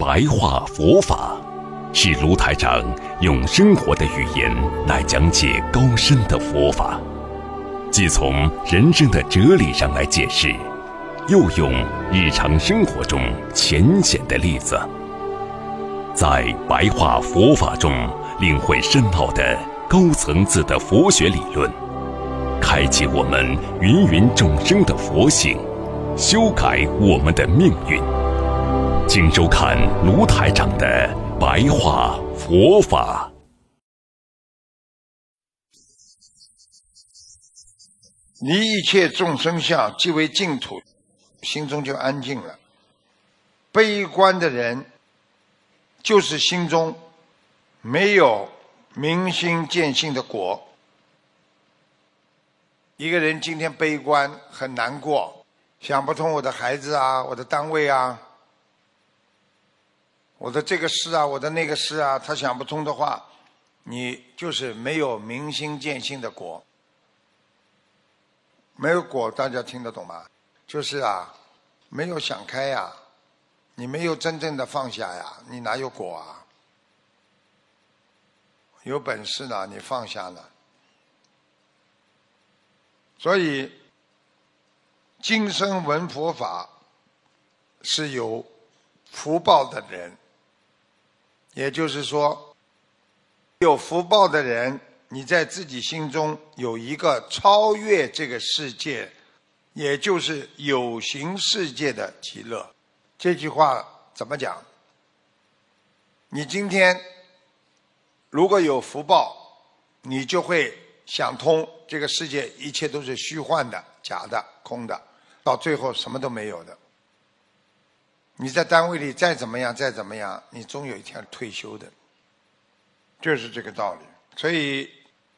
白话佛法，是卢台长用生活的语言来讲解高深的佛法，既从人生的哲理上来解释，又用日常生活中浅显的例子，在白话佛法中领会深奥的高层次的佛学理论，开启我们芸芸众生的佛性，修改我们的命运。请收看卢台长的白话佛法。 离一切众生相，即为净土，心中就安静了。悲观的人，就是心中没有明心见性的果。一个人今天悲观，很难过，想不通我的孩子啊，我的单位啊，我的这个事啊，我的那个事啊，他想不通的话，你就是没有明心见性的果。没有果，大家听得懂吗？就是啊，没有想开呀，你没有真正的放下呀，你哪有果啊？有本事呢，你放下了。所以今生闻佛法是有福报的人，也就是说，有福报的人，你在自己心中有一个超越这个世界，也就是有形世界的极乐。这句话怎么讲？你今天如果有福报，你就会想通这个世界一切都是虚幻的、假的、空的，到最后什么都没有的。你在单位里再怎么样再怎么样，你终有一天退休的，就是这个道理。所以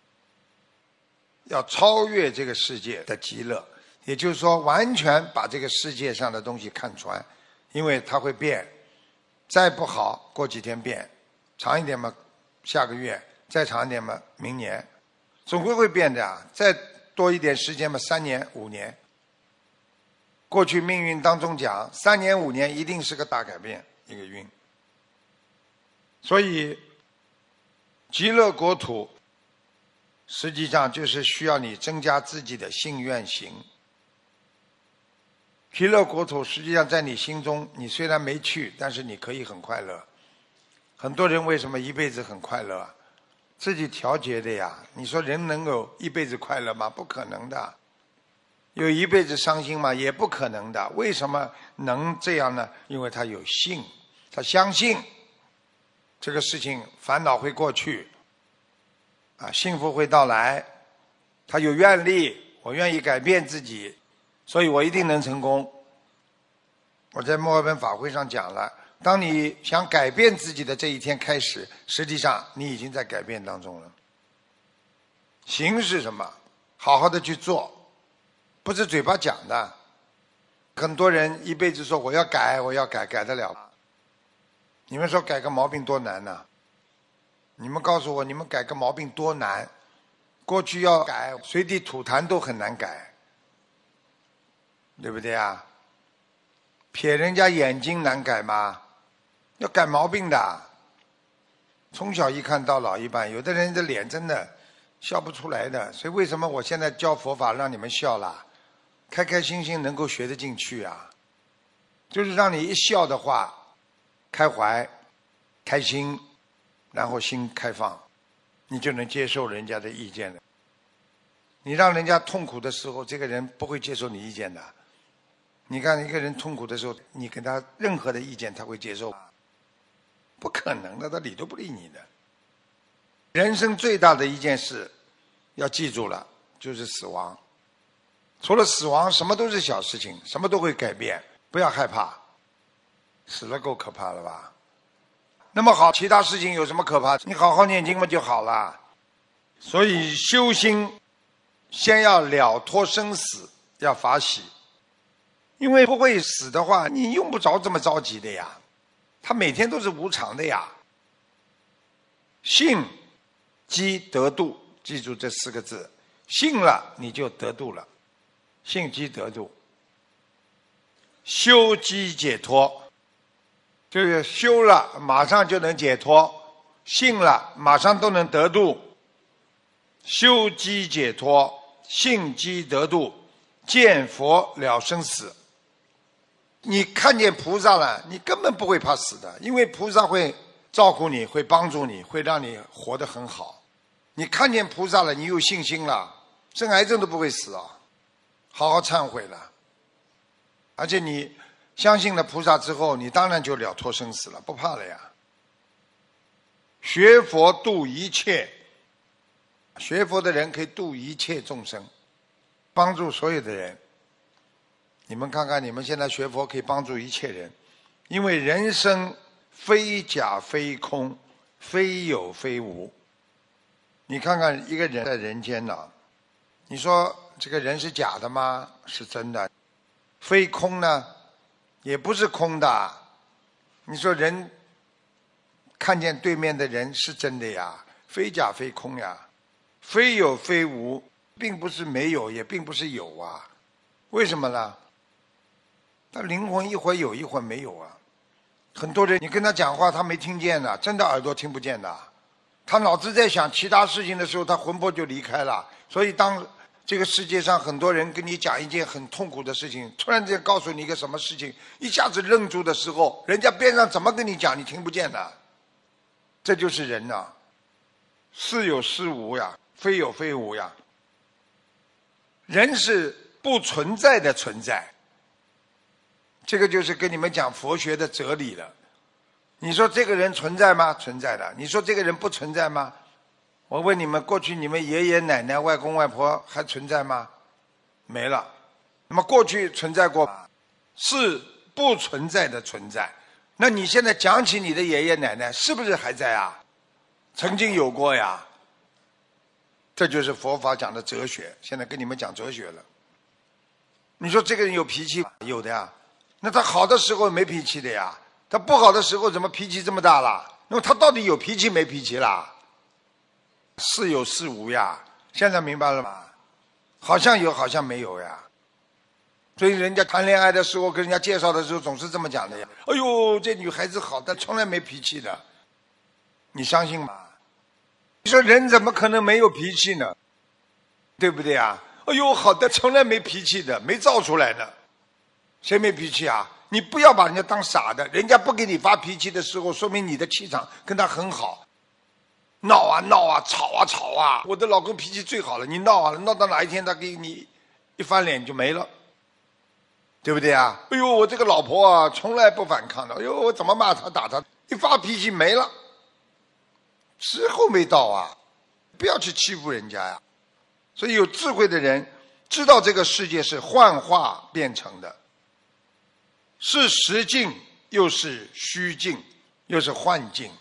要超越这个世界的极乐，也就是说完全把这个世界上的东西看穿，因为它会变，再不好过几天变，长一点嘛下个月，再长一点嘛明年，总归会变的啊。再多一点时间嘛3年5年。过去命运当中讲3年5年一定是个大改变，一个运。所以极乐国土实际上就是需要你增加自己的信愿行。极乐国土实际上在你心中，你虽然没去，但是你可以很快乐。很多人为什么一辈子很快乐啊？自己调节的呀。你说人能有一辈子快乐吗？不可能的。有一辈子伤心吗？也不可能的。为什么能这样呢？因为他有信，他相信这个事情烦恼会过去啊，幸福会到来，他有愿力，我愿意改变自己，所以我一定能成功。我在墨尔本法会上讲了，当你想改变自己的这一天开始，实际上你已经在改变当中了。行是什么？好好的去做，不是嘴巴讲的。很多人一辈子说我要改，我要改，改得了？你们说改个毛病多难呢？你们告诉我，你们改个毛病多难？过去要改随地吐痰都很难改，对不对啊？瞥人家眼睛难改吗？要改毛病的。从小一看到老一半，有的人的脸真的笑不出来的。所以为什么我现在教佛法让你们笑啦？开开心心能够学得进去啊，就是让你一笑的话，开怀开心，然后心开放，你就能接受人家的意见了。你让人家痛苦的时候，这个人不会接受你意见的。你看一个人痛苦的时候，你给他任何的意见他会接受？不可能的，他理都不理你的。人生最大的一件事要记住了，就是死亡。除了死亡，什么都是小事情，什么都会改变，不要害怕。死了够可怕了吧？那么好，其他事情有什么可怕？你好好念经嘛就好了。所以修心先要了脱生死，要法喜。因为不会死的话，你用不着这么着急的呀。他每天都是无常的呀。信即得度，记住这4个字，信了你就得度了。信即得度，修即解脱。 就是修了马上就能解脱，信了马上都能得度。修机解脱，信机得度，见佛了生死。你看见菩萨了，你根本不会怕死的，因为菩萨会照顾你，会帮助你，会让你活得很好。你看见菩萨了，你有信心了，生癌症都不会死啊！好好忏悔了。而且你相信了菩萨之后，你当然就了脱生死了，不怕了呀。学佛度一切，学佛的人可以度一切众生，帮助所有的人。你们看看，你们现在学佛可以帮助一切人，因为人生非假非空，非有非无。你看看一个人在人间呢，你说这个人是假的吗？是真的。非空呢，也不是空的。你说人看见对面的人是真的呀，非假非空呀，非有非无，并不是没有，也并不是有啊。为什么呢？他灵魂一会儿有，一会儿没有啊。很多人你跟他讲话，他没听见的，真的耳朵听不见的。他脑子在想其他事情的时候，他魂魄就离开了。所以当这个世界上很多人跟你讲一件很痛苦的事情，突然间告诉你一个什么事情，一下子愣住的时候，人家边上怎么跟你讲，你听不见的。这就是人呐，是有是无呀，非有非无呀。人是不存在的存在，这个就是跟你们讲佛学的哲理了。你说这个人存在吗？存在的。你说这个人不存在吗？我问你们，过去你们爷爷奶奶、外公外婆还存在吗？没了。那么过去存在过，是不存在的存在。那你现在讲起你的爷爷奶奶，是不是还在啊？曾经有过呀。这就是佛法讲的哲学，现在跟你们讲哲学了。你说这个人有脾气？有的呀。那他好的时候没脾气的呀，他不好的时候怎么脾气这么大了？那么他到底有脾气没脾气啦？是有是无呀，现在明白了吗？好像有，好像没有呀。所以人家谈恋爱的时候，跟人家介绍的时候，总是这么讲的呀。哎呦，这女孩子好的，从来没脾气的，你相信吗？你说人怎么可能没有脾气呢？对不对啊？哎呦，好的，从来没脾气的，没造出来的。谁没脾气啊？你不要把人家当傻的，人家不给你发脾气的时候，说明你的气场跟他很好。闹啊闹啊，吵啊吵啊，我的老公脾气最好了，你闹啊，闹到哪一天他给你一翻脸就没了，对不对啊？哎呦，我这个老婆啊，从来不反抗的，哎呦，我怎么骂他打他，一发脾气没了，时候没到啊，不要去欺负人家呀。所以有智慧的人知道这个世界是幻化变成的，是实境又是虚境，又是幻境。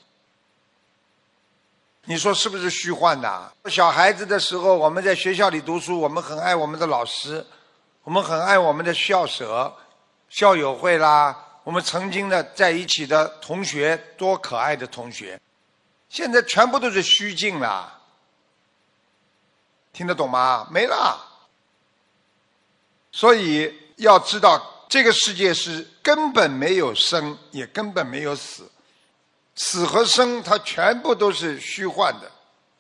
你说是不是虚幻的？小孩子的时候，我们在学校里读书，我们很爱我们的老师，我们很爱我们的校舍、校友会啦，我们曾经的在一起的同学，多可爱的同学，现在全部都是虚境了，听得懂吗？没了。所以要知道，这个世界是根本没有生，也根本没有死。死和生它全部都是虚幻的，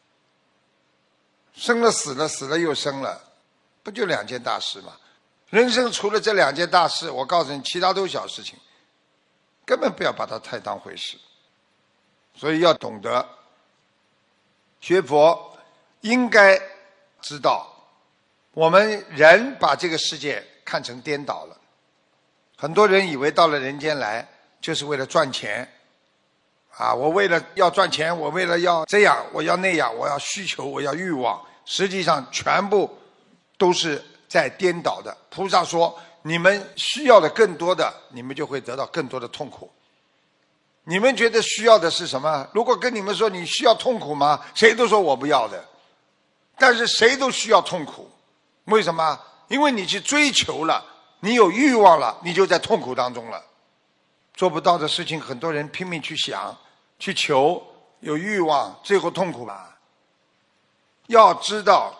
生了死了，死了又生了，不就两件大事吗？人生除了这两件大事，我告诉你，其他都是小事情，根本不要把它太当回事。所以要懂得学佛，应该知道我们人把这个世界看成颠倒了。很多人以为到了人间来就是为了赚钱啊，我为了要赚钱，我为了要这样，我要那样，我要需求，我要欲望，实际上全部都是在颠倒的。菩萨说，你们需要的更多的，你们就会得到更多的痛苦。你们觉得需要的是什么？如果跟你们说你需要痛苦吗？谁都说我不要的。但是谁都需要痛苦，为什么？因为你去追求了，你有欲望了，你就在痛苦当中了。做不到的事情，很多人拼命去想去求，有欲望，最后痛苦吧。要知道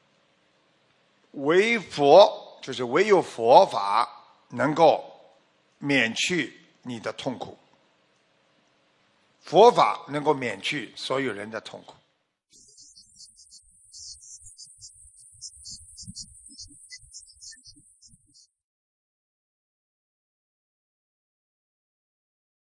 唯佛，就是唯有佛法能够免去你的痛苦。 佛法能够免去所有人的痛苦。